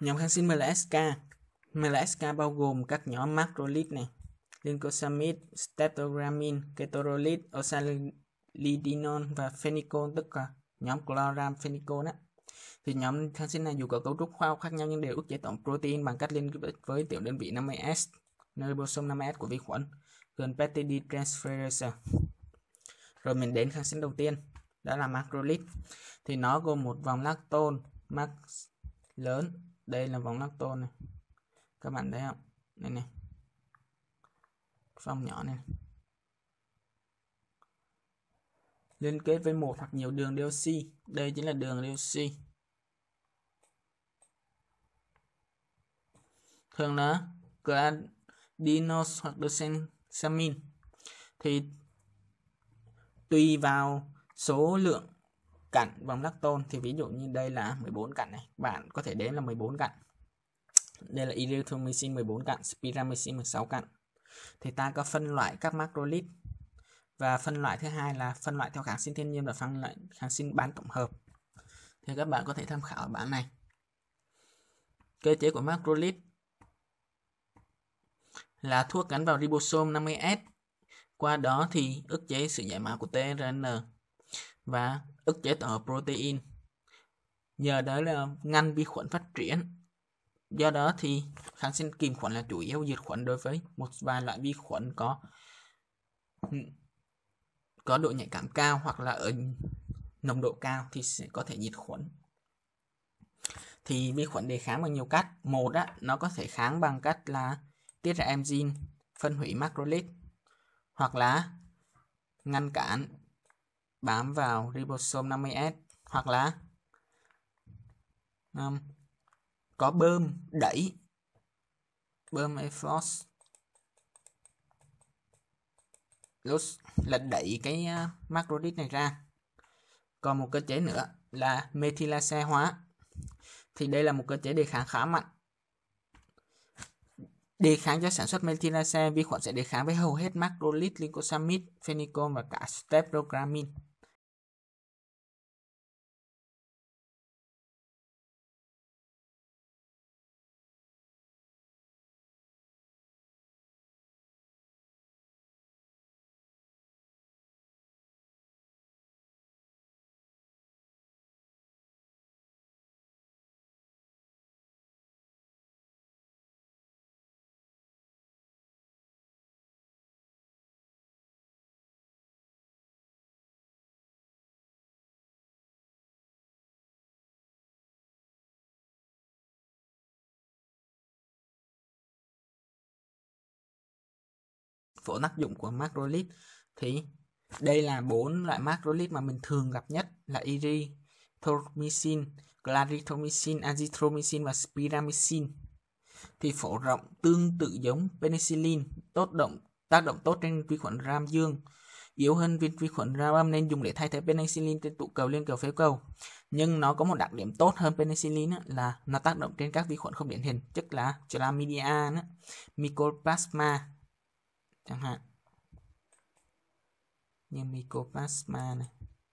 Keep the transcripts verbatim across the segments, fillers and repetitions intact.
Nhóm kháng sinh em lờ ét ca. em lờ ét ca bao gồm các nhóm macrolide này, lincosamide, streptogramin, ketorolide, oxalidiol và phenicol, tức là nhóm chloramphenicol á. Thì nhóm kháng sinh này dù có cấu trúc khoa học khác nhau nhưng đều ức chế tổng protein bằng cách liên kết với tiểu đơn vị năm mươi S, nơi ribosome năm mươi S của vi khuẩn, gần peptide transferase. Rồi mình đến kháng sinh đầu tiên, đó là macrolide. Thì nó gồm một vòng lactone max lớn, đây là vòng lactone này, các bạn thấy không? Đây này, vòng nhỏ này, liên kết với một hoặc nhiều đường deoxy, đây chính là đường deoxy. Thường là glutamate hoặc doxamin. Thì tùy vào số lượng cạnh vòng lactone, thì ví dụ như đây là mười bốn cạnh này, bạn có thể đếm là mười bốn cạnh. Đây là erythromycin mười bốn cạnh, spiramycin mười sáu cạnh. Thì ta có phân loại các macrolide. Và phân loại thứ hai là phân loại theo kháng sinh thiên nhiên và phân loại kháng sinh bán tổng hợp. Thì các bạn có thể tham khảo ở bản này. Cơ chế của macrolide là thuốc gắn vào ribosome năm mươi S, qua đó thì ức chế sự giải mã của tê rờ en và ức chế tổng hợp protein. Nhờ đó là ngăn vi khuẩn phát triển. Do đó thì kháng sinh kìm khuẩn là chủ yếu diệt khuẩn đối với một vài loại vi khuẩn có có độ nhạy cảm cao hoặc là ở nồng độ cao thì sẽ có thể diệt khuẩn. Thì vi khuẩn đề kháng bằng nhiều cách. Một á, nó có thể kháng bằng cách là tiết ra enzyme phân hủy macrolide, hoặc là ngăn cản bám vào ribosome năm mươi S, hoặc là um, có bơm đẩy, bơm effort là đẩy cái uh, macrolide này ra. Còn một cơ chế nữa là methylase hóa. Thì đây là một cơ chế đề kháng khá mạnh. Đề kháng cho sản xuất methylase, vi khuẩn sẽ đề kháng với hầu hết macrolide, lincosamide, phenicol và cả streptogramin. Phổ tác dụng của macrolide thì đây là bốn loại macrolide mà mình thường gặp nhất là erythromycin, clarithromycin, azithromycin và spiramycin. Thì phổ rộng tương tự giống penicillin, tốt động tác động tốt trên vi khuẩn gram dương, yếu hơn vi, vi khuẩn gram âm nên dùng để thay thế penicillin trên tụ cầu liên cầu phế cầu. Nhưng nó có một đặc điểm tốt hơn penicillin á, là nó tác động trên các vi khuẩn không điển hình, tức là chlamydia, mycoplasma chẳng hạn, như mycoplasma này.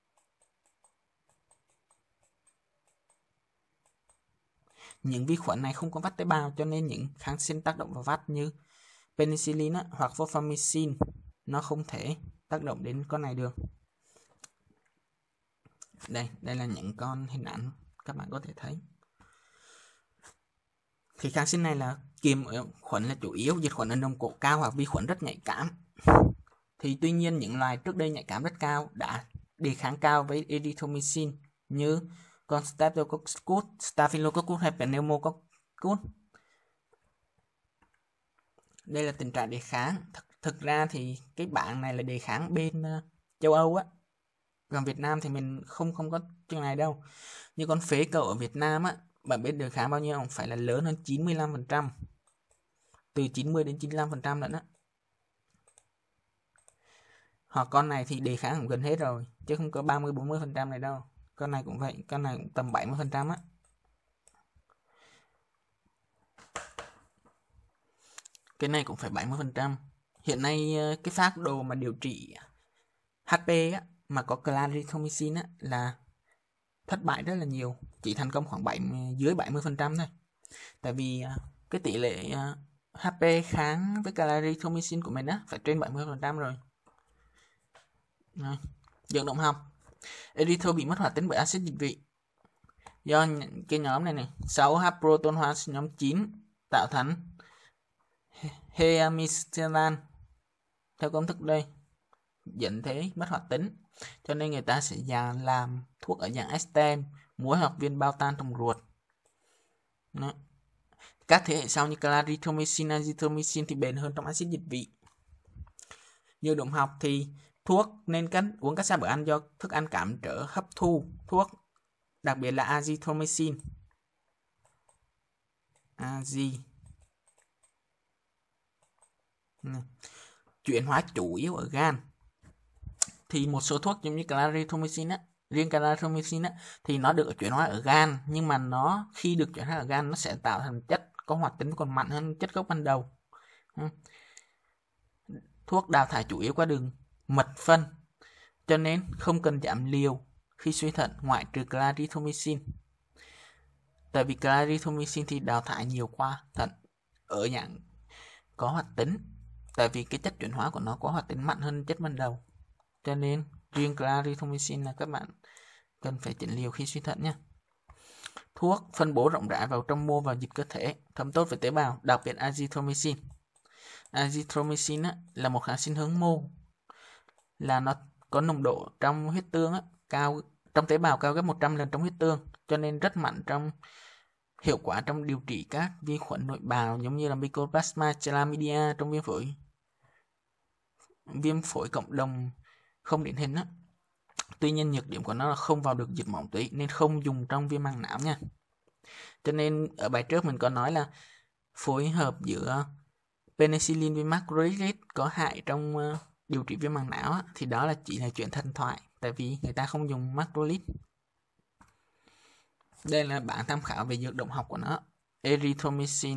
Những vi khuẩn này không có vắt tế bào, cho nên những kháng sinh tác động vào vắt như penicillin á, hoặc fofamicin nó không thể tác động đến con này được. Đây, đây là những con hình ảnh các bạn có thể thấy. Thì kháng sinh này là kiềm khuẩn là chủ yếu, diệt khuẩn ở nồng độ cao hoặc vi khuẩn rất nhạy cảm. Thì tuy nhiên những loài trước đây nhạy cảm rất cao đã đề kháng cao với erythromycin như con Staphylococcus, Staphylococcus hay Pneumococcus. Đây là tình trạng đề kháng. Thực, thực ra thì cái bảng này là đề kháng bên uh, châu Âu á. Còn Việt Nam thì mình không không có chương này đâu. Như con phế cầu ở Việt Nam á, bạn biết đề kháng bao nhiêu không? Phải là lớn hơn chín mươi lăm phần trăm. Từ chín mươi đến chín mươi lăm phần trăm lận á. Hoặc con này thì đề kháng cũng gần hết rồi, chứ không có ba mươi bốn mươi phần trăm này đâu. Con này cũng vậy, con này cũng tầm bảy mươi phần trăm á. Cái này cũng phải bảy mươi phần trăm. Hiện nay cái phác đồ mà điều trị hát pê á, mà có clarithromycin á, là thất bại rất là nhiều, chỉ thành công khoảng bảy, dưới bảy mươi phần trăm thôi. Tại vì uh, cái tỷ lệ uh, hát pê kháng với clarithromycin của mình á phải trên bảy mươi phần trăm rồi. Rồi. Vận động học. Erythro bị mất hoạt tính bởi axit dịch vị. Do cái nhóm này này, sáu H proton hóa nhóm chín tạo thành heamistalan theo công thức đây, dẫn thế mất hoạt tính. Cho nên người ta sẽ dàn làm thuốc ở dạng stem, muối hoặc viên bao tan trong ruột. Đó. Các thế hệ sau như clarithromycin, azithromycin thì bền hơn trong axit dịch vị. Dược động học thì thuốc nên cách uống cách xa bữa ăn do thức ăn cản trở hấp thu thuốc, đặc biệt là azithromycin. Azi. Chuyển hóa chủ yếu ở gan. Thì một số thuốc giống như clarithromycin á, riêng clarithromycin á thì nó được chuyển hóa ở gan, nhưng mà nó khi được chuyển hóa ở gan nó sẽ tạo thành chất có hoạt tính còn mạnh hơn chất gốc ban đầu. Thuốc đào thải chủ yếu qua đường mật phân, cho nên không cần giảm liều khi suy thận ngoại trừ clarithromycin. Tại vì clarithromycin thì đào thải nhiều qua thận ở dạng có hoạt tính, tại vì cái chất chuyển hóa của nó có hoạt tính mạnh hơn chất ban đầu. Cho nên riêng clarithromycin là các bạn cần phải chỉnh liều khi suy thận nhé. Thuốc phân bố rộng rãi vào trong mô và dịch cơ thể, thấm tốt với tế bào, đặc biệt azithromycin. Azithromycin á, là một kháng sinh hướng mô, là nó có nồng độ trong huyết tương á, cao trong tế bào cao gấp một trăm lần trong huyết tương, cho nên rất mạnh trong hiệu quả trong điều trị các vi khuẩn nội bào giống như là Mycoplasma, Chlamydia trong viêm phổi, viêm phổi cộng đồng không điển hình á. Tuy nhiên nhược điểm của nó là không vào được dịch mỏng tủy nên không dùng trong viêm màng não nha. Cho nên ở bài trước mình có nói là phối hợp giữa penicillin với macrolide có hại trong uh, điều trị viêm màng não á, thì đó là chỉ là chuyện thần thoại, tại vì người ta không dùng macrolide. Đây là bảng tham khảo về dược động học của nó. Erythromycin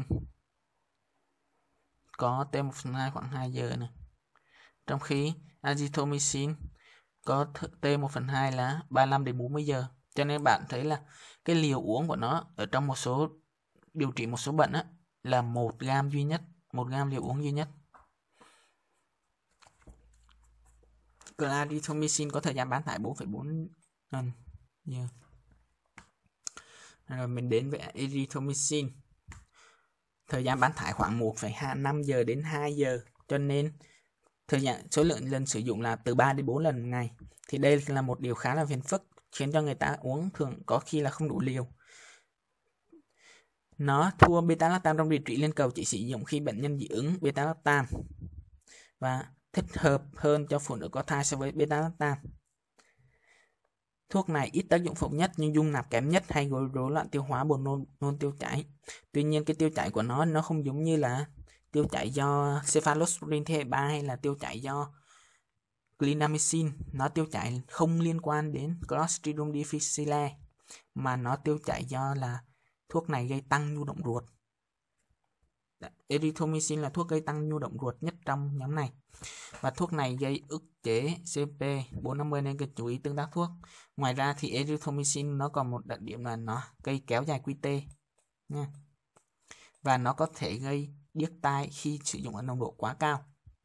có T một phần hai khoảng hai giờ này, trong khi azithromycin có T một phần hai là ba mươi lăm đến bốn mươi giờ. Cho nên bạn thấy là cái liều uống của nó ở trong một số điều trị một số bệnh á, là một gam duy nhất, một gam liều uống duy nhất. Clarithromycin có thời gian bán thải bốn phẩy bốn lần giờ. Rồi mình đến với erythromycin. Thời gian bán thải khoảng một phẩy năm giờ đến hai giờ, cho nên thời gian số lượng lần sử dụng là từ ba đến bốn lần một ngày. Thì đây là một điều khá là phiền phức, khiến cho người ta uống thường có khi là không đủ liều. Nó thua beta-lactam trong điều trị liên cầu, chỉ sử dụng khi bệnh nhân dị ứng beta-lactam và thích hợp hơn cho phụ nữ có thai so với beta-lactam. Thuốc này ít tác dụng phụ nhất nhưng dung nạp kém nhất hay rối loạn tiêu hóa, buồn nôn, nôn tiêu chảy. Tuy nhiên cái tiêu chảy của nó nó không giống như là tiêu chảy do cephalosporin thế hệ ba hay là tiêu chảy do clindamycin. Nó tiêu chảy không liên quan đến Clostridium difficile, mà nó tiêu chảy do là thuốc này gây tăng nhu động ruột. Erythromycin là thuốc gây tăng nhu động ruột nhất trong nhóm này. Và thuốc này gây ức chế C P bốn năm mươi nên cần chú ý tương tác thuốc. Ngoài ra thì erythromycin nó còn một đặc điểm là nó gây kéo dài quy tê nha. Và nó có thể gây điếc tai khi sử dụng ở nồng độ quá cao.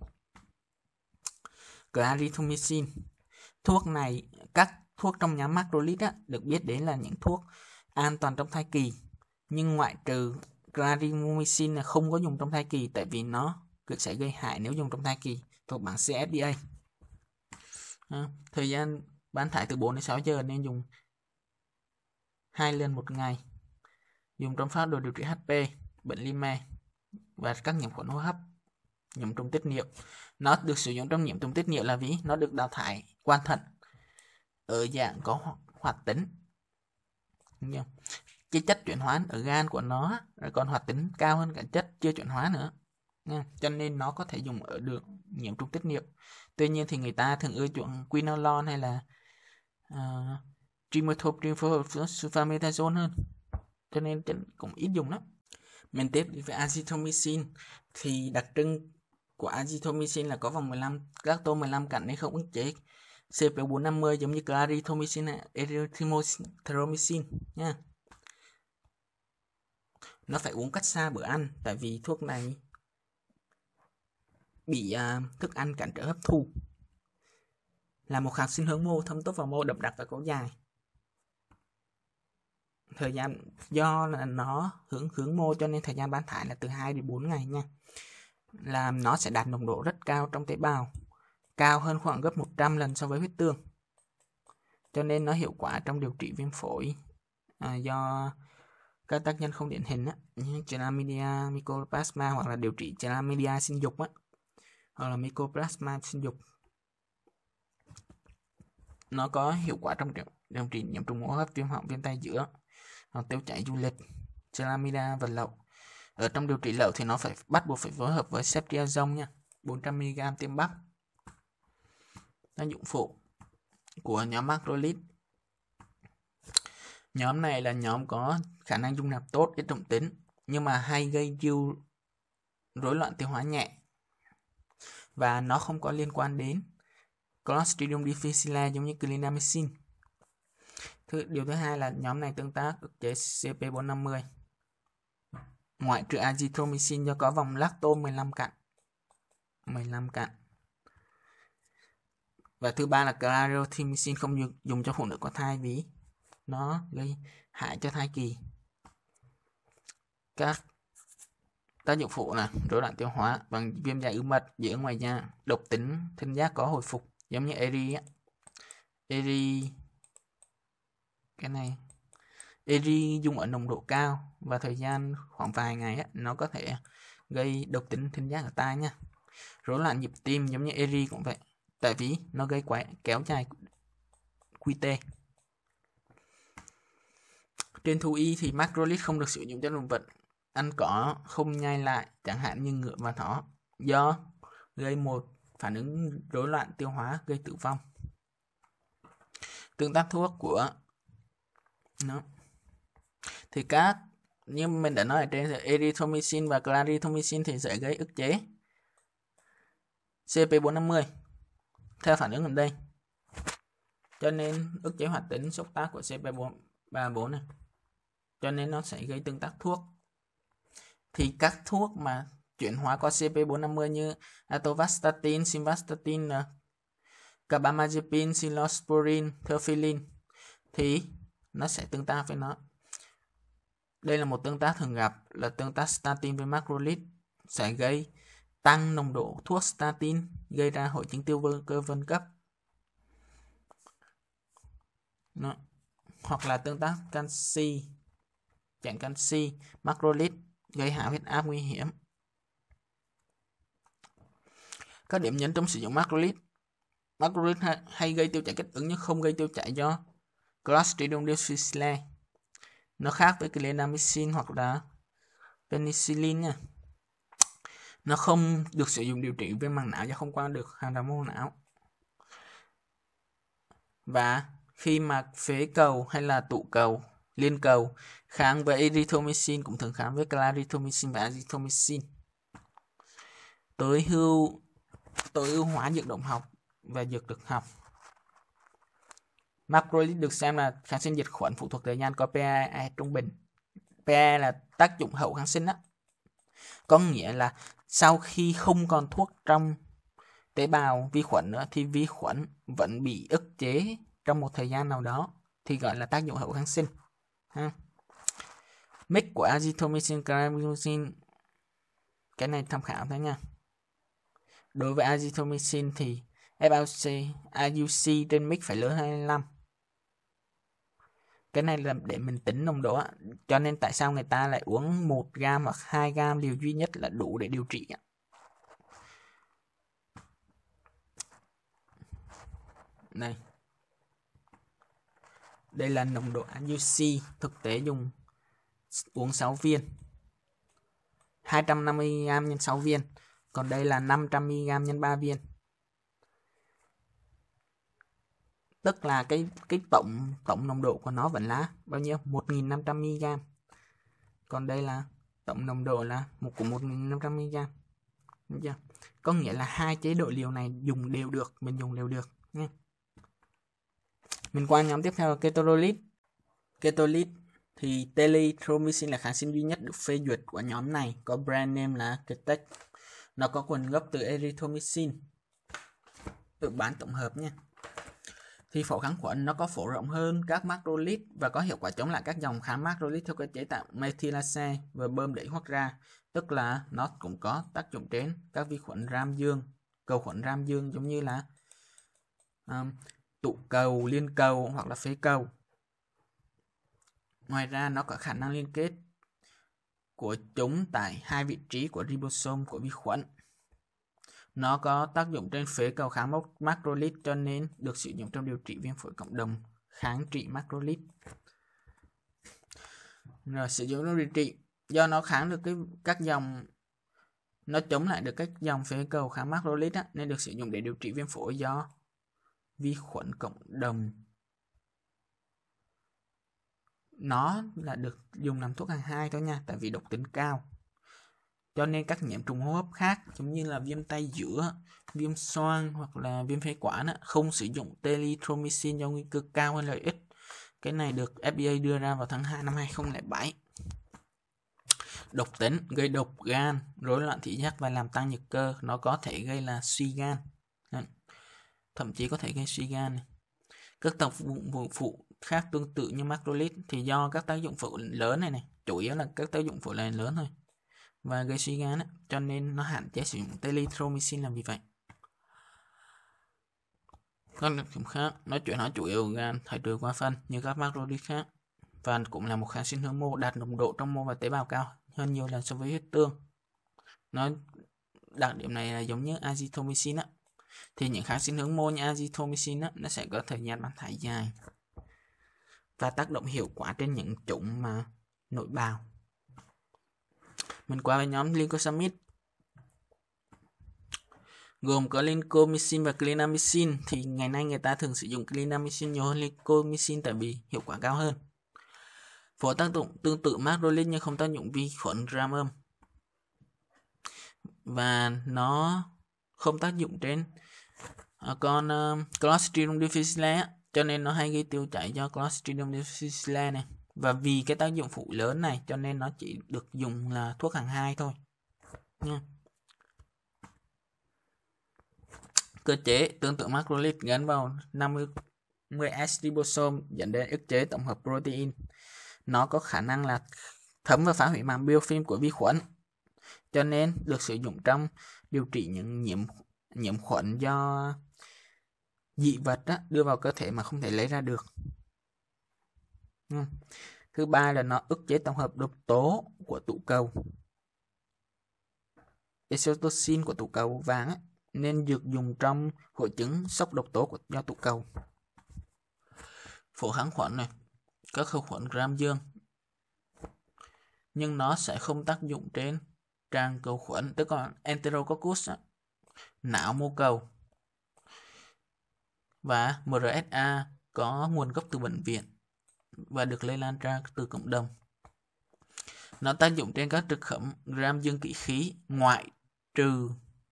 Clarithromycin. Thuốc này, các thuốc trong nhóm macrolide á, được biết đến là những thuốc an toàn trong thai kỳ, nhưng ngoại trừ clarithromycin là không có dùng trong thai kỳ, tại vì nó sẽ gây hại nếu dùng trong thai kỳ, thuộc bảng C F D A. À, thời gian bán thải từ bốn đến sáu giờ nên dùng hai lần một ngày. Dùng trong phác đồ điều trị H P, bệnh Lyme và các nhiễm khuẩn hô hấp, nhiễm trùng tiết niệu. Nó được sử dụng trong nhiễm trùng tiết niệu là vì nó được đào thải qua thận ở dạng có hoạt tính. Cái chất chuyển hóa ở gan của nó còn hoạt tính cao hơn cả chất chưa chuyển hóa nữa, nha. Cho nên nó có thể dùng ở đường nhiễm trùng tiết niệu. Tuy nhiên thì người ta thường ưa chuộng quinolone hay là uh, trimethoprim phối hợp với sulfametazole hơn, cho nên cũng ít dùng lắm. Mình tiếp với azithromycin. Thì đặc trưng của azithromycin là có vòng mười lăm lactose mười lăm cạnh nên không ức chế C P bốn năm mươi giống như clarithromycin hay erythromycin nha. nó phải uống cách xa bữa ăn, tại vì thuốc này bị uh, thức ăn cản trở hấp thu. Là một kháng sinh hướng mô, thâm tốt vào mô, đậm đặc và kéo dài. Thời gian do là nó hướng hướng mô cho nên thời gian bán thải là từ hai đến bốn ngày nha. Là nó sẽ đạt nồng độ rất cao trong tế bào, cao hơn khoảng gấp một trăm lần so với huyết tương. Cho nên nó hiệu quả trong điều trị viêm phổi à, do các tác nhân không điển hình á, như Chlamydia, Mycoplasma, hoặc là điều trị Chlamydia sinh dục á, hoặc là Mycoplasma sinh dục. Nó có hiệu quả trong điều trị nhiễm trùng hô hấp, viêm họng, viêm tay giữa, hoặc tiêu chảy du lịch, Chlamydia và lậu. Ở trong điều trị lậu thì nó phải bắt buộc phải phối hợp với ceftriaxone nha, bốn trăm mi li gam tiêm bắp. Tác dụng phụ của nhóm macrolide. Nhóm này là nhóm có khả năng dung nạp tốt, ít động tính, nhưng mà hay gây ưu rối loạn tiêu hóa nhẹ. Và nó không có liên quan đến Clostridium difficile giống như clindamycin. Thứ, điều thứ hai là nhóm này tương tác ức chế C P bốn năm mươi. Ngoại trừ azithromycin do có vòng lactose mười lăm cạnh. mười lăm cạnh. Và thứ ba là clarithromycin không dùng cho phụ nữ có thai vì nó gây hại cho thai kỳ. Các tác dụng phụ là rối loạn tiêu hóa bằng viêm da ứ mật, dị ứng ngoài da, độc tính thính giác có hồi phục giống như eri á. Eri cái này eri dùng ở nồng độ cao và thời gian khoảng vài ngày á, nó có thể gây độc tính thính giác ở tai nha. Rối loạn nhịp tim giống như eri cũng vậy, tại vì nó gây quái, kéo dài quy tê. Trên thú y thì macrolide không được sử dụng cho động vật ăn cỏ không nhai lại, chẳng hạn như ngựa và thỏ, do gây một phản ứng rối loạn tiêu hóa gây tử vong. Tương tác thuốc của nó thì các như mình đã nói ở trên, erythromycin và clarithromycin thì sẽ gây ức chế C P bốn năm mươi theo phản ứng ở đây, cho nên ức chế hoạt tính xúc tác của C P bốn ba bốn này, cho nên nó sẽ gây tương tác thuốc. Thì các thuốc mà chuyển hóa qua C P bốn năm mươi như atorvastatin, simvastatin, carbamazepine, cyclosporin, theophylline thì nó sẽ tương tác với nó. Đây là một tương tác thường gặp là tương tác statin với macrolide, sẽ gây tăng nồng độ thuốc statin, gây ra hội chứng tiêu vơ, cơ vân cấp. Nó. Hoặc là tương tác canxi, dạng canxi, macrolide, gây hạ huyết áp nguy hiểm. Các điểm nhấn trong sử dụng macrolide. Macrolide hay gây tiêu chảy kích ứng nhưng không gây tiêu chảy do Clostridium difficile. Nó khác với clindamycin hoặc là penicillin nha. Nó không được sử dụng điều trị viêm màng não do không qua được hàng rào mô não. Và khi mà phế cầu hay là tụ cầu, liên cầu kháng với erythromycin cũng thường kháng với clarithromycin và azithromycin. Tối ưu tối ưu hóa dược động học và dược thực học. Macrolide được xem là kháng sinh diệt khuẩn phụ thuộc thời gian, có pH trung bình. pH là tác dụng hậu kháng sinh đó. Có nghĩa là sau khi không còn thuốc trong tế bào vi khuẩn nữa thì vi khuẩn vẫn bị ức chế trong một thời gian nào đó thì gọi là tác dụng hậu kháng sinh. Ha. Mix của azithromycin, clarithromycin, cái này tham khảo thôi nha. Đối với azithromycin thì F A U C trên mix phải lớn hai mươi lăm. Cái này là để mình tính nồng độ, cho nên tại sao người ta lại uống một gam hoặc hai gam liều duy nhất là đủ để điều trị. Đây. Đây là nồng độ a u xê thực tế dùng uống sáu viên. hai trăm năm mươi mi li gam nhân sáu viên. Còn đây là năm trăm mi li gam nhân ba viên. Tức là cái cái tổng tổng nồng độ của nó vẫn là bao nhiêu? một nghìn năm trăm mi li gam. Còn đây là tổng nồng độ là một của một nghìn năm trăm mi li gam. Đúng chưa? Có nghĩa là hai chế độ liều này dùng đều được, mình dùng đều được nha. Mình qua nhóm tiếp theo là ketorolide. Ketorolide Thì telithromycin là kháng sinh duy nhất được phê duyệt của nhóm này, có brand name là Ketex. Nó có nguồn gốc từ erythromycin, được bán tổng hợp nha. Thì phổ kháng khuẩn nó có phổ rộng hơn các macrolide và có hiệu quả chống lại các dòng kháng macrolide theo cơ chế tạo methylase và bơm đẩy hoắt ra, tức là nó cũng có tác dụng trên các vi khuẩn ram dương, cầu khuẩn ram dương giống như là um, tụ cầu, liên cầu hoặc là phế cầu. Ngoài ra nó có khả năng liên kết của chúng tại hai vị trí của ribosome của vi khuẩn. Nó có tác dụng trên phế cầu kháng macrolide cho nên được sử dụng trong điều trị viêm phổi cộng đồng kháng trị macrolide. Rồi sử dụng trong điều trị, do nó kháng được cái các dòng, nó chống lại được các dòng phế cầu kháng macrolide á, nên được sử dụng để điều trị viêm phổi do vi khuẩn cộng đồng. Nó là được dùng làm thuốc hàng hai thôi nha, tại vì độc tính cao. Cho nên các nhiễm trùng hô hấp khác giống như là viêm tay giữa, viêm xoang hoặc là viêm phế quản á, không sử dụng telithromycin do nguy cơ cao hơn lợi ích. Cái này được F D A đưa ra vào tháng hai năm hai không không bảy. Độc tính gây độc gan, rối loạn thị giác và làm tăng nhược cơ. Nó có thể gây là suy gan, thậm chí có thể gây suy gan này. Các tác dụng phụ khác tương tự như macrolide thì do các tác dụng phụ lớn này này, chủ yếu là các tác dụng phụ này lớn thôi và gây suy gan ấy, cho nên nó hạn chế sử dụng telithromycin là vì vậy. Các đặc điểm khác, nói chuyện nó chủ yếu gan thải trừ qua phân như các macrolide khác, và cũng là một kháng sinh hướng mô đạt nồng độ trong mô và tế bào cao hơn nhiều lần so với huyết tương. Nó đặc điểm này là giống như azithromycin á. Thì những kháng sinh hướng mô như azithromycin á, nó sẽ có thời gian bán thải dài và tác động hiệu quả trên những chủng mà nội bào. Mình qua với nhóm glycosamide, gồm có lincomycin và clindamycin. Thì ngày nay người ta thường sử dụng clindamycin nhiều hơn lincomycin tại vì hiệu quả cao hơn. Phổ tác dụng tương tự macrolide nhưng không tác dụng vi khuẩn gram âm, và nó không tác dụng trên uh, con uh, Clostridium difficile, cho nên nó hay gây tiêu chảy do Clostridium difficile này. Và vì cái tác dụng phụ lớn này cho nên nó chỉ được dùng là thuốc hàng hai thôi nha. Cơ chế tương tự macrolide gắn vào năm mươi S ribosome dẫn đến ức chế tổng hợp protein. Nó có khả năng là thấm và phá hủy màng biofilm của vi khuẩn, cho nên được sử dụng trong điều trị những nhiễm nhiễm khuẩn do dị vật á, đưa vào cơ thể mà không thể lấy ra được. Thứ ba là nó ức chế tổng hợp độc tố của tụ cầu, exotoxin của tụ cầu vàng á, nên được dùng trong hội chứng sốc độc tố của do tụ cầu. Phổ kháng khuẩn này, các khử khuẩn gram dương, nhưng nó sẽ không tác dụng trên tràng cầu khuẩn, tức là Enterococcus, não mô cầu, và em rờ ét a có nguồn gốc từ bệnh viện và được lây lan ra từ cộng đồng. Nó tác dụng trên các thực phẩm gram dương kỵ khí ngoại trừ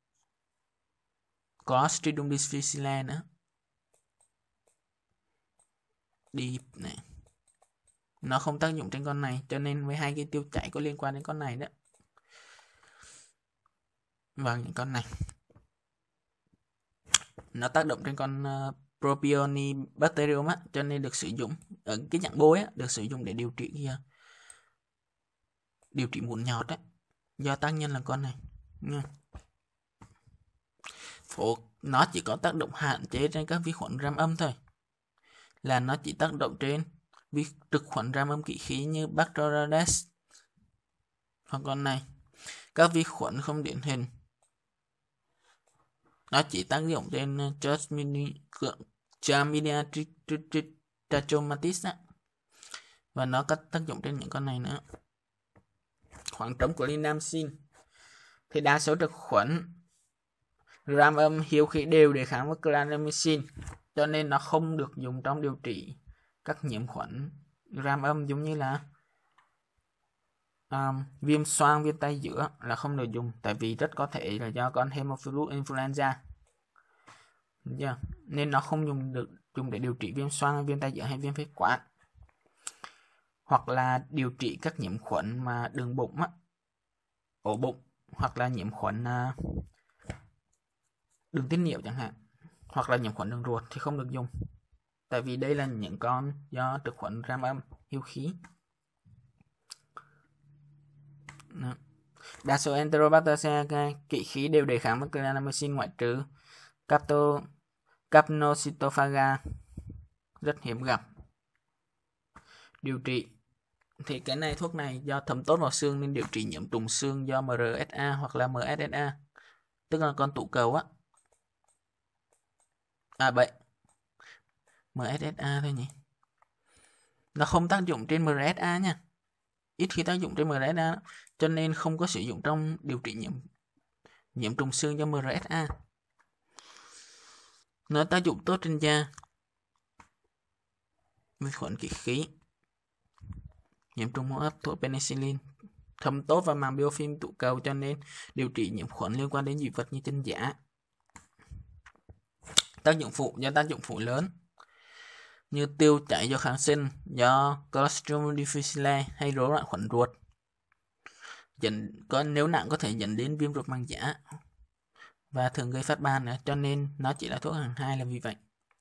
Clostridium difficile nữa. Đi này, nó không tác dụng trên con này, cho nên với hai cái tiêu chảy có liên quan đến con này đó và những con này. Nó tác động trên con uh, Propionibacterium á, cho nên được sử dụng ở cái dạng bôi á, được sử dụng để điều trị uh, điều trị mụn nhọt á, do tác nhân là con này nha. Phổ nó chỉ có tác động hạn chế trên các vi khuẩn gram âm thôi, là nó chỉ tác động trên vi trực khuẩn gram âm kỵ khí như Bacteroides hoặc con này. Các vi khuẩn không điển hình nó chỉ tác dụng trên Chlamydia trachomatis và nó có tác dụng trên những con này nữa. Khoảng trống của clindamycin thì đa số trực khuẩn gram âm hiếu khí đều đề kháng với clindamycin, cho nên nó không được dùng trong điều trị các nhiễm khuẩn gram âm giống như là um, viêm xoang, viêm tay giữa là không được dùng, tại vì rất có thể là do con Haemophilus influenza. Yeah. Nên nó không dùng được dùng để điều trị viêm xoang, viêm tay giữa hay viêm phế quản. hoặc là điều trị các nhiễm khuẩn mà đường bụng á, ổ bụng, hoặc là nhiễm khuẩn uh, đường tiết niệu chẳng hạn, hoặc là nhiễm khuẩn đường ruột thì không được dùng, tại vì đây là những con do trực khuẩn gram âm hiếu khí. Đó. Đa số Enterobacter kỵ khí đều đề kháng với clindamycin ngoại trừ Capto, Capnocytophaga rất hiếm gặp. Điều trị thì cái này thuốc này do thấm tốt vào xương nên điều trị nhiễm trùng xương do em rờ ét a hoặc là em ét ét a, tức là con tụ cầu á. À vậy, em ét ét a thôi nhỉ. Nó không tác dụng trên em rờ ét a nha. Ít khi tác dụng trên em rờ ét a, cho nên không có sử dụng trong điều trị nhiễm nhiễm trùng xương do em rờ ét a. Nó tác dụng tốt trên da, vi khuẩn kỵ khí, nhiễm trùng hô hấp, thuốc penicillin, thấm tốt vào màng biofilm tụ cầu, cho nên điều trị nhiễm khuẩn liên quan đến dị vật như chân giả. Tác dụng phụ do tác dụng phụ lớn như tiêu chảy do kháng sinh, do Clostridium difficile hay rối loạn khuẩn ruột. Dẫn, có, nếu nặng có thể dẫn đến viêm ruột màng giả và thường gây phát ban nữa, cho nên nó chỉ là thuốc hàng hai là vì vậy.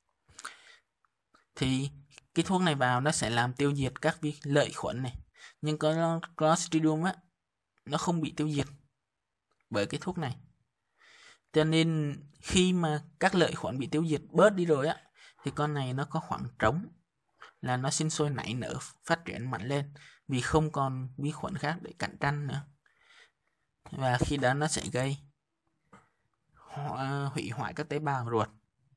Thì cái thuốc này vào nó sẽ làm tiêu diệt các vi lợi khuẩn này, nhưng có Clostridium á, nó không bị tiêu diệt bởi cái thuốc này. Cho nên khi mà các lợi khuẩn bị tiêu diệt bớt đi rồi á, thì con này nó có khoảng trống là nó sinh sôi nảy nở, phát triển mạnh lên vì không còn vi khuẩn khác để cạnh tranh nữa. Và khi đó nó sẽ gây hủy hoại các tế bào ruột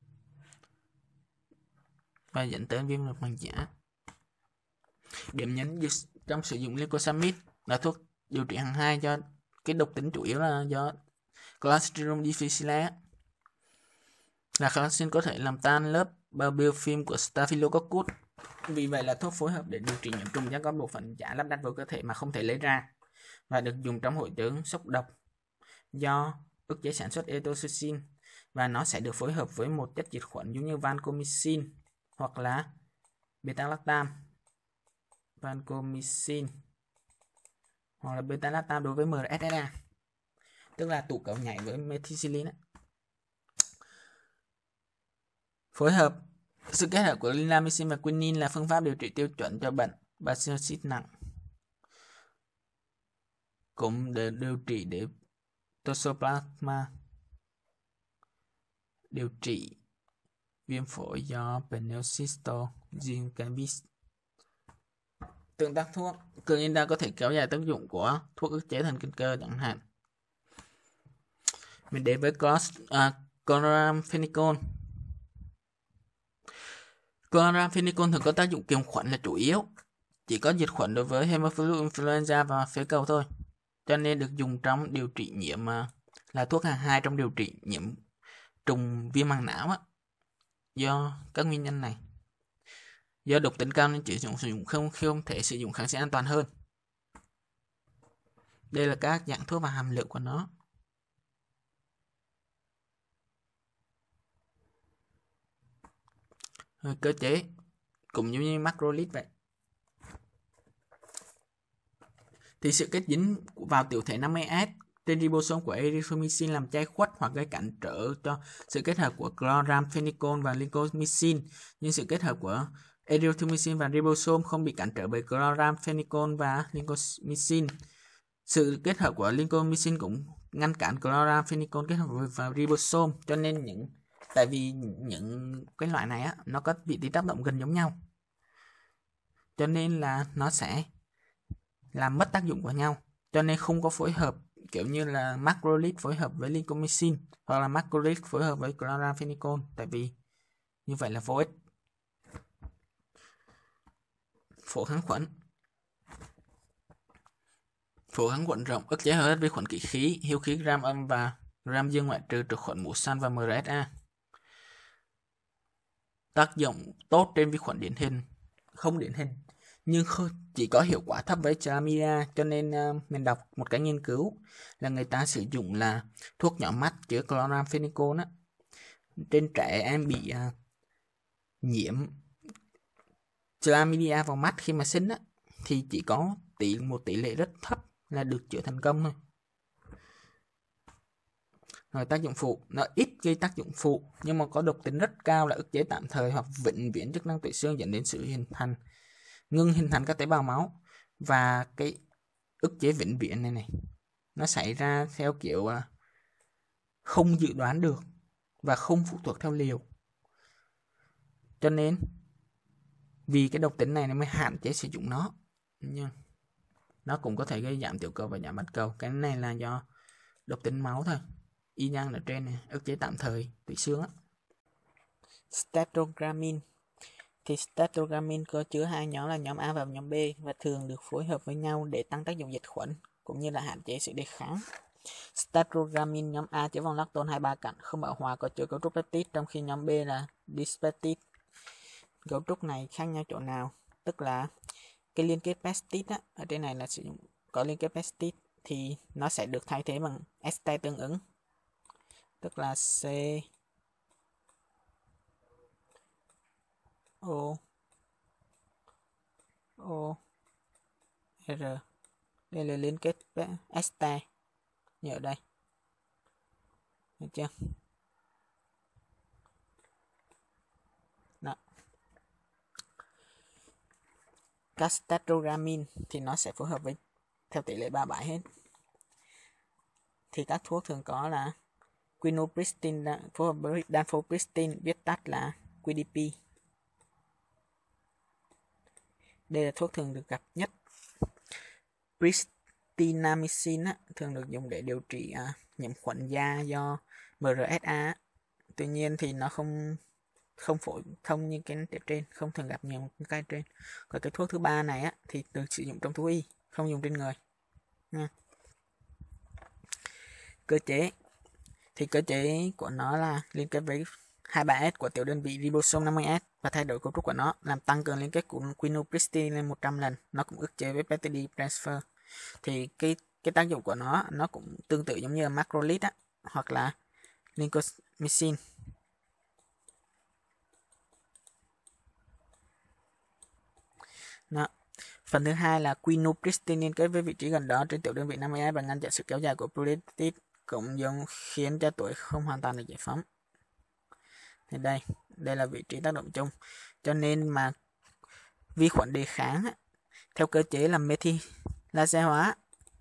và dẫn tới viêm ruột màng giả. Điểm nhấn trong sử dụng Lincosamid là thuốc điều trị hàng hai cho cái độc tính chủ yếu là do Clostridium difficile, là kháng có thể làm tan lớp bao biofilm của Staphylococcus. Vì vậy là thuốc phối hợp để điều trị nhiễm trùng do có bộ phận giả lắp đặt vào cơ thể mà không thể lấy ra, và được dùng trong hội chứng sốc độc do ức chế sản xuất erythropoietin, và nó sẽ được phối hợp với một chất diệt khuẩn giống như vancomycin hoặc là beta-lactam. Vancomycin hoặc là beta-lactam đối với em rờ ét ét a, tức là tụ cầu nhảy với methicillin á. Phối hợp sự kết hợp của clindamycin và quinine là phương pháp điều trị tiêu chuẩn cho bệnh bacillus nặng, cũng để điều trị để Toxoplasma, điều trị viêm phổi do Pneumocystis jirovecii. Tương tác thuốc, Clinda có thể kéo dài tác dụng của thuốc ức chế thần kinh cơ chẳng hạn. Mình đến với chloramphenicol. Chloramphenicol thường có tác dụng kiềm khuẩn là chủ yếu, chỉ có diệt khuẩn đối với Haemophilus influenza và phế cầu thôi, cho nên được dùng trong điều trị nhiễm, là thuốc hàng hai trong điều trị nhiễm trùng viêm màng não á, do các nguyên nhân này. Do độc tính cao nên chỉ dùng sử dụng không không thể sử dụng kháng sinh an toàn hơn. Đây là các dạng thuốc và hàm lượng của nó. Rồi, cơ chế cũng giống như macrolide vậy. Thì sự kết dính vào tiểu thể năm mươi S trên ribosome của erythromycin làm che khuất hoặc gây cản trở cho sự kết hợp của chloramphenicol và lincomycin, nhưng sự kết hợp của erythromycin và ribosome không bị cản trở bởi chloramphenicol và lincomycin. Sự kết hợp của lincomycin cũng ngăn cản chloramphenicol kết hợp vào ribosome, cho nên những tại vì những cái loại này á, nó có vị trí tác động gần giống nhau, cho nên là nó sẽ làm mất tác dụng của nhau, cho nên không có phối hợp kiểu như là macrolide phối hợp với lincomycin hoặc là macrolide phối hợp với chloramphenicol, tại vì như vậy là vô ích. Phổ kháng khuẩn. Phổ kháng khuẩn rộng ức chế hầu hết vi khuẩn kỵ khí, hiếu khí gram âm và gram dương ngoại trừ trực khuẩn mũ xanh và em rờ ét a. Tác dụng tốt trên vi khuẩn điển hình, không điển hình, nhưng chỉ có hiệu quả thấp với chlamydia, cho nên uh, mình đọc một cái nghiên cứu là người ta sử dụng là thuốc nhỏ mắt chứa chloramphenicol á, trên trẻ em bị uh, nhiễm chlamydia vào mắt khi mà sinh á, thì chỉ có tỷ một tỷ lệ rất thấp là được chữa thành công thôi. Rồi tác dụng phụ, nó ít gây tác dụng phụ nhưng mà có độc tính rất cao là ức chế tạm thời hoặc vĩnh viễn chức năng tủy xương, dẫn đến sự hình thành ngưng hình thành các tế bào máu. Và cái ức chế vĩnh viễn này này nó xảy ra theo kiểu không dự đoán được và không phụ thuộc theo liều. Cho nên vì cái độc tính này nó mới hạn chế sử dụng nó. Nhưng nó cũng có thể gây giảm tiểu cầu và giảm bạch cầu. Cái này là do độc tính máu thôi. Y nhang ở trên này, ức chế tạm thời tủy xương á. Statogramine thì statogramine có chứa hai nhóm là nhóm A và nhóm B và thường được phối hợp với nhau để tăng tác dụng diệt khuẩn cũng như là hạn chế sự đề kháng. Statogramine nhóm A chứa vòng lactone hai mươi ba cạnh không bão hòa, có chứa cấu trúc peptide, trong khi nhóm B là dispeptide. Cấu trúc này khác nhau chỗ nào? Tức là cái liên kết peptide á, ở trên này là sử dụng có liên kết peptide thì nó sẽ được thay thế bằng ester tương ứng, tức là C O O R. Đây là liên kết ester như ở đây, được chưa? Đó. Các statogramine thì nó sẽ phối hợp với theo tỷ lệ ba bảy hết. Thì các thuốc thường có là quinupristin phối hợp với danfopristin, viết tắt là Q D P. Đây là thuốc thường được gặp nhất. Pristinamycin á, thường được dùng để điều trị à, nhiễm khuẩn da do M R S A. Tuy nhiên thì nó không không phổ thông như cái trên, không thường gặp nhiều cái trên. Còn cái thuốc thứ ba này á, thì được sử dụng trong thú y, không dùng trên người nha. Cơ chế thì cơ chế của nó là liên kết với hai mươi ba S của tiểu đơn vị ribosome năm mươi S và thay đổi cấu trúc của nó làm tăng cường liên kết của quinupristin lên một trăm lần. Nó cũng ức chế với peptide transfer. Thì cái cái tác dụng của nó nó cũng tương tự giống như macrolide á, hoặc là lincomycin. Đó. Phần thứ hai là quinupristin liên kết với vị trí gần đó trên tiểu đơn vị năm mươi S và ngăn chặn sự kéo dài của prolactin, cũng giống khiến cho tuổi không hoàn toàn được giải phóng. Thì đây, đây là vị trí tác động chung. Cho nên mà vi khuẩn đề kháng á, theo cơ chế là methylase hóa,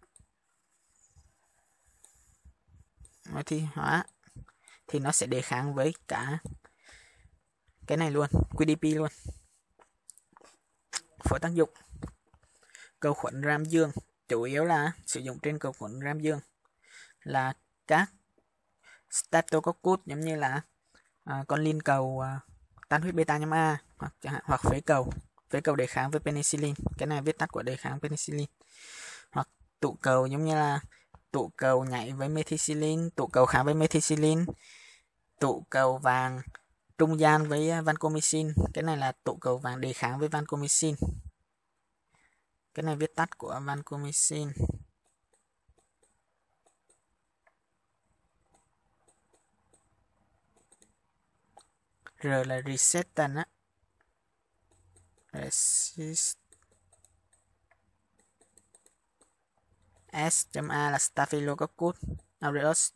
methyl hóa thì nó sẽ đề kháng với cả cái này luôn, Q D P luôn. Phối tác dụng cầu khuẩn ram dương, chủ yếu là sử dụng trên cầu khuẩn ram dương là các Staphylococcus giống như là à, con liên cầu à, tan huyết beta nhóm A, hoặc hoặc phế cầu, phế cầu đề kháng với penicillin, cái này viết tắt của đề kháng penicillin, hoặc tụ cầu giống như là tụ cầu nhảy với methicillin, tụ cầu kháng với methicillin, tụ cầu vàng trung gian với vancomycin, cái này là tụ cầu vàng đề kháng với vancomycin, cái này viết tắt của vancomycin. R là resistant á, resist. S.A là Staphylococcus aureus.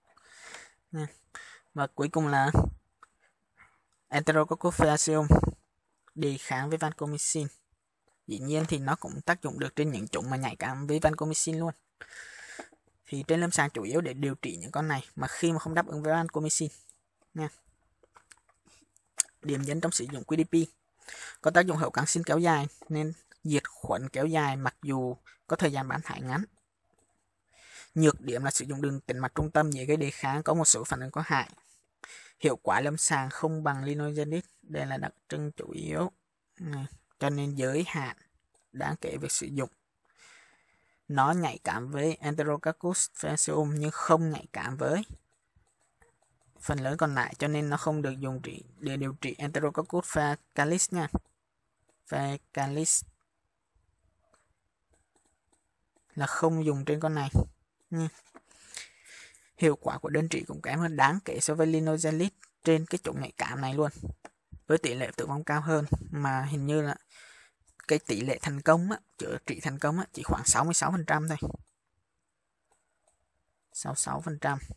Và cuối cùng là Enterococcus faecium đề kháng với vancomycin. Dĩ nhiên thì nó cũng tác dụng được trên những chủng mà nhạy cảm với vancomycin luôn. Thì trên lâm sàng chủ yếu để điều trị những con này mà khi mà không đáp ứng với vancomycin nha. Điểm nhấn trong sử dụng Q D P có tác dụng hậu kháng sinh kéo dài nên diệt khuẩn kéo dài mặc dù có thời gian bán thải ngắn. Nhược điểm là sử dụng đường tĩnh mạch trung tâm dễ gây đề kháng, có một số phản ứng có hại. Hiệu quả lâm sàng không bằng linozolid, đây là đặc trưng chủ yếu, cho nên giới hạn đáng kể việc sử dụng. Nó nhạy cảm với Enterococcus faecium nhưng không nhạy cảm với phần lớn còn lại, cho nên nó không được dùng trị để điều trị Enterococcus faecalis nha. Faecalis là không dùng trên con này nha. Hiệu quả của đơn trị cũng kém hơn đáng kể so với linozolid trên cái chủng nhạy cảm này luôn, với tỷ lệ tử vong cao hơn, mà hình như là cái tỷ lệ thành công á, chữa trị thành công á, chỉ khoảng sáu mươi sáu phần trăm thôi. sáu mươi sáu phần trăm.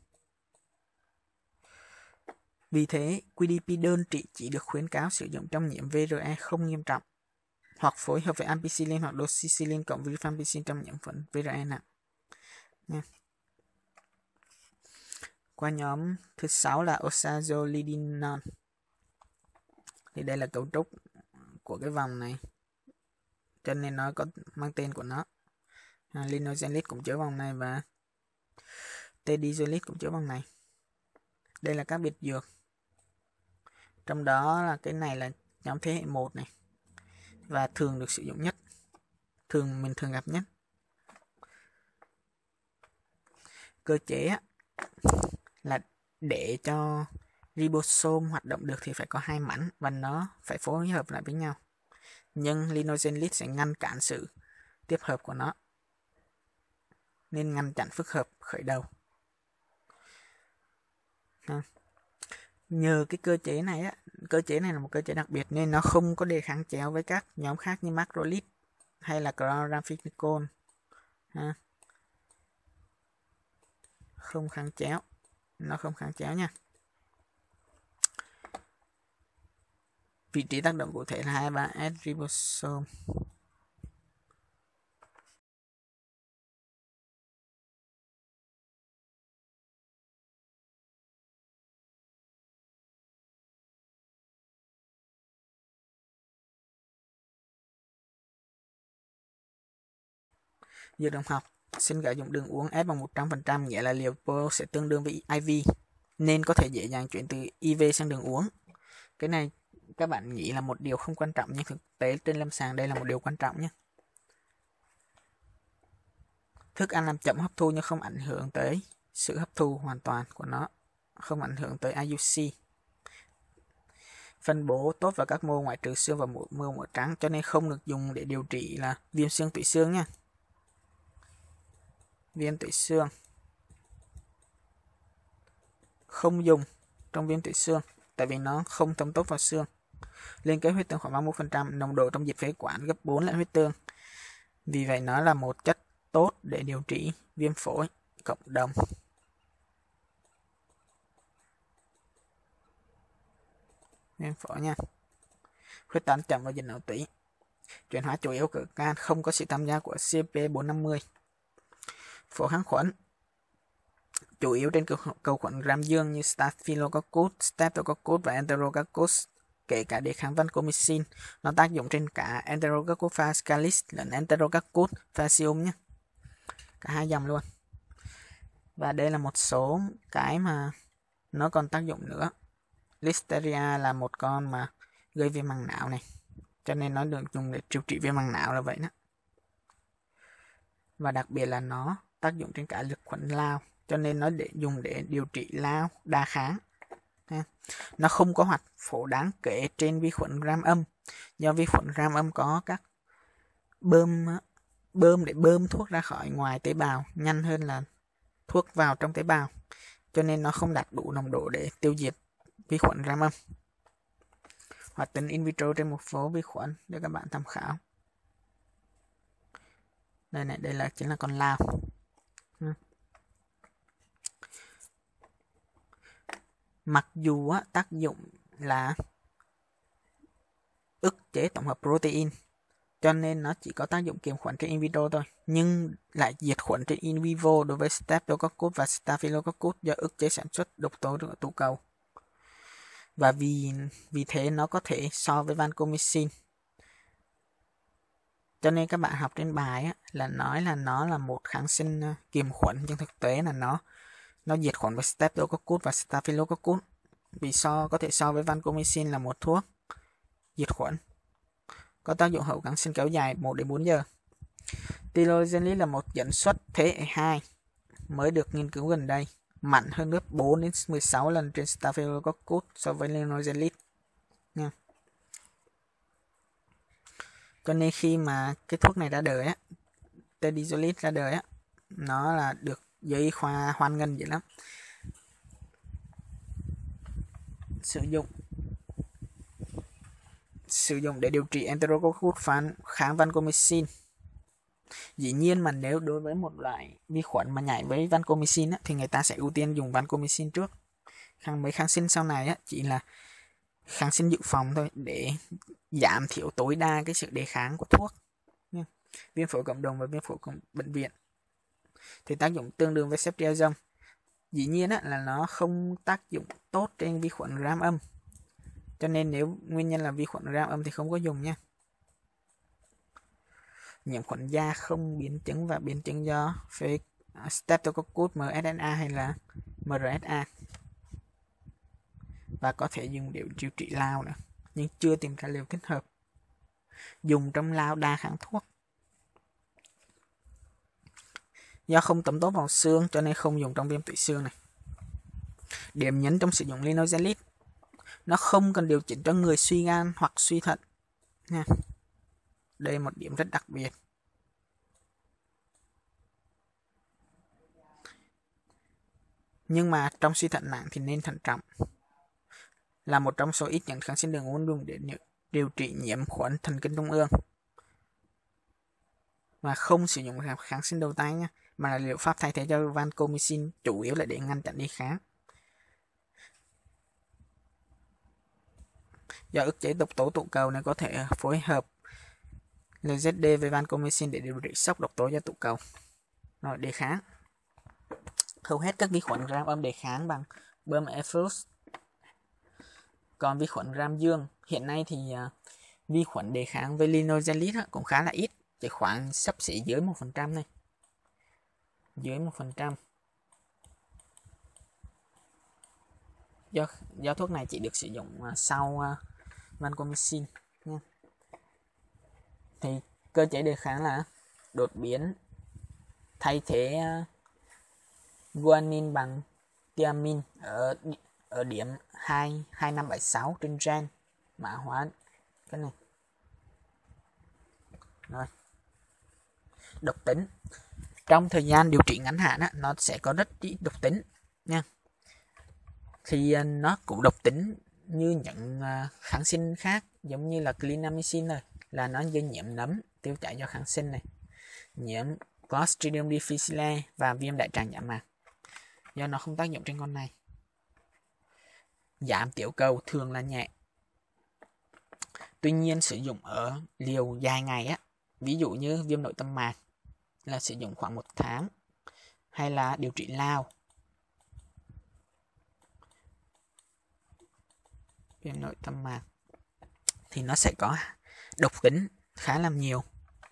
Vì thế, quy đê pê đơn trị chỉ được khuyến cáo sử dụng trong nhiễm vê rờ e không nghiêm trọng hoặc phối hợp với ampicillin hoặc doxycycline cộng với rifampicin trong nhiễm khuẩn vê rờ e nặng. Nha. Qua nhóm thứ sáu là oxazolidinone. Thì đây là cấu trúc của cái vòng này, cho nên nó có mang tên của nó. À, linozolid cũng chứa vòng này và tedizolid cũng chứa vòng này. Đây là các biệt dược. Trong đó là cái này là nhóm thế hệ một này và thường được sử dụng nhất, thường mình thường gặp nhất. Cơ chế là để cho ribosome hoạt động được thì phải có hai mảnh và nó phải phối hợp lại với nhau. Nhưng linozolid sẽ ngăn cản sự tiếp hợp của nó, nên ngăn chặn phức hợp khởi đầu. Ha. Nhờ cái cơ chế này á, cơ chế này là một cơ chế đặc biệt nên nó không có đề kháng chéo với các nhóm khác như macrolide hay là chloramphenicol. Ha. Không kháng chéo, nó không kháng chéo nha. Vị trí tác động cụ thể là hai mươi ba S ribosome. Dược đồng học xin sử dụng đường uống ép bằng một trăm phần trăm, nghĩa là liều pro sẽ tương đương với i vê, nên có thể dễ dàng chuyển từ i vê sang đường uống. Cái này các bạn nghĩ là một điều không quan trọng, nhưng thực tế trên lâm sàng đây là một điều quan trọng nhé. Thức ăn làm chậm hấp thu nhưng không ảnh hưởng tới sự hấp thu hoàn toàn của nó, không ảnh hưởng tới i u xê. Phân bố tốt vào các mô ngoại trừ xương và mô mỡ trắng, cho nên không được dùng để điều trị là viêm xương tủy xương nha. Viêm tủy xương không dùng trong viêm tủy xương tại vì nó không thấm tốt vào xương. Liên kết huyết tương khoảng ba mươi mốt phần trăm, nồng độ trong dịch phế quản gấp bốn lần huyết tương. Vì vậy nó là một chất tốt để điều trị viêm phổi cộng đồng. Viêm phổi nha. Khuếch tán chậm và dịch não tủy. Chuyển hóa chủ yếu của can, không có sự tham gia của xê pê bốn năm mươi. Phổ kháng khuẩn chủ yếu trên cầu khuẩn gram dương như Staphylococcus, Streptococcus và Enterococcus, kể cả đề kháng vancomycin. Nó tác dụng trên cả Enterococcus faecalis lẫn Enterococcus faecium nhé, cả hai dòng luôn. Và đây là một số cái mà nó còn tác dụng nữa. Listeria là một con mà gây viêm màng não này, cho nên nó được dùng để điều trị viêm màng não là vậy đó. Và đặc biệt là nó tác dụng trên cả lực khuẩn lao, cho nên nó để dùng để điều trị lao đa kháng. Nó không có hoạt phổ đáng kể trên vi khuẩn gram âm, do vi khuẩn gram âm có các bơm bơm để bơm thuốc ra khỏi ngoài tế bào nhanh hơn là thuốc vào trong tế bào, cho nên nó không đạt đủ nồng độ để tiêu diệt vi khuẩn gram âm. Hoạt tính in vitro trên một số vi khuẩn để các bạn tham khảo. Đây này, đây là chính là con lao. Mặc dù á, tác dụng là ức chế tổng hợp protein, cho nên nó chỉ có tác dụng kiềm khuẩn trên in vitro thôi, nhưng lại diệt khuẩn trên in vivo đối với Streptococcus và Staphylococcus do ức chế sản xuất độc tố tụ cầu. Và vì vì thế nó có thể so với vancomycin. Cho nên các bạn học trên bài á, là nói là nó là một kháng sinh kiềm khuẩn, nhưng thực tế là nó nó diệt khuẩn với Streptococcus và Staphylococcus. Vì so có thể so với vancomycin là một thuốc diệt khuẩn, có tác dụng hậu kháng sinh kéo dài một đến bốn giờ. Tilozolid là một dẫn xuất thế hệ hai mới được nghiên cứu gần đây, mạnh hơn gấp bốn đến mười sáu lần trên Staphylococcus so với linozolid nha. Cho nên khi mà cái thuốc này ra đời á, tedizolid ra đời á, nó là được giới y khoa hoan nghênh vậy lắm. Sử dụng sử dụng để điều trị Enterococcus phản kháng vancomycin. Dĩ nhiên mà nếu đối với một loại vi khuẩn mà nhảy với vancomycin á, thì người ta sẽ ưu tiên dùng vancomycin trước. Kháng mấy kháng sinh sau này á, chỉ là kháng sinh dự phòng thôi để giảm thiểu tối đa cái sự đề kháng của thuốc. Viêm phổi cộng đồng và viêm phổi cộng bệnh viện thì tác dụng tương đương với ceftriaxone. Dĩ nhiên á, là nó không tác dụng tốt trên vi khuẩn gram âm, cho nên nếu nguyên nhân là vi khuẩn gram âm thì không có dùng nha. Nhiễm khuẩn da không biến chứng và biến chứng do Streptococcus em ét en a hay là em rờ ét a, và có thể dùng để điều trị lao nữa, nhưng chưa tìm ra liều thích hợp. Dùng trong lao đa kháng thuốc. Do không tẩm tốt vào xương cho nên không dùng trong viêm tủy xương này. Điểm nhấn trong sử dụng linezolid, nó không cần điều chỉnh cho người suy gan hoặc suy thận nha. Đây là một điểm rất đặc biệt. Nhưng mà trong suy thận nặng thì nên thận trọng. Là một trong số ít những kháng sinh đường uống dùng để điều trị nhiễm khuẩn thần kinh trung ương. Và không sử dụng kháng sinh đầu tay nha, mà là liệu pháp thay thế cho vancomycin, chủ yếu là để ngăn chặn đi kháng. Do ức chế độc tố tụ cầu nên có thể phối hợp lờ dét đê với vancomycin để điều trị sốc độc tố do tụ cầu. Rồi, đề kháng. Hầu hết các vi khuẩn gram âm đề kháng bằng Böhm-Ehrus. Còn vi khuẩn gram dương, hiện nay thì uh, vi khuẩn đề kháng với linezolid cũng khá là ít, chỉ khoảng xấp xỉ dưới một phần trăm này. Dưới một phần trăm. Do, do thuốc này chỉ được sử dụng uh, sau uh, vancomycin nha. Thì cơ chế đề kháng là đột biến thay thế uh, guanine bằng thiamine ở ở điểm hai hai năm bảy sáu trên gen mã hóa cái này. Rồi. Độc tính. Trong thời gian điều trị ngắn hạn á, nó sẽ có rất ít độc tính nha. Thì uh, nó cũng độc tính như những uh, kháng sinh khác, giống như là clindamycin này, là nó gây nhiễm nấm, tiêu chảy do kháng sinh này, nhiễm Clostridium difficile và viêm đại tràng dạ mạc. Do nó không tác dụng trên con này. Giảm tiểu cầu thường là nhẹ. Tuy nhiên sử dụng ở liều dài ngày á, ví dụ như viêm nội tâm mạc là sử dụng khoảng một tháng, hay là điều trị lao, viêm nội tâm mạc thì nó sẽ có độc tính khá là nhiều.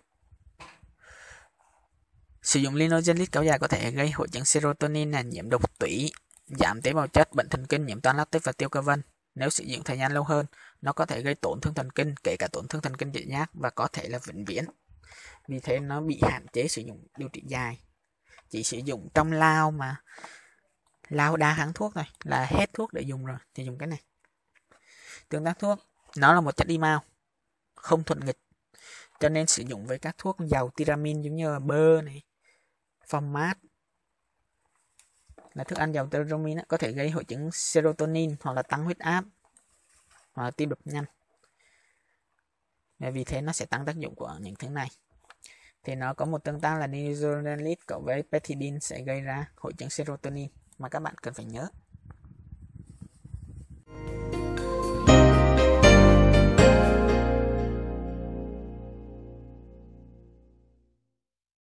Sử dụng linezolid kéo dài có thể gây hội chứng serotonin là nhiễm độc tủy, giảm tế bào chất, bệnh thần kinh, nhiễm toan lactic và tiêu cơ vân. Nếu sử dụng thời gian lâu hơn, nó có thể gây tổn thương thần kinh, kể cả tổn thương thần kinh dị giác, và có thể là vĩnh viễn. Vì thế nó bị hạn chế sử dụng điều trị dài. Chỉ sử dụng trong lao mà lao đa kháng thuốc thôi, là hết thuốc để dùng rồi thì dùng cái này. Tương tác thuốc, nó là một chất đi mao, không thuận nghịch, cho nên sử dụng với các thuốc giàu tyramine giống như là bơ này, format là thức ăn giàu tyramine có thể gây hội chứng serotonin hoặc là tăng huyết áp hoặc là tim đập nhanh. Vì thế nó sẽ tăng tác dụng của những thứ này. Thì nó có một tương tác là linezolid cộng với pethidine sẽ gây ra hội chứng serotonin mà các bạn cần phải nhớ.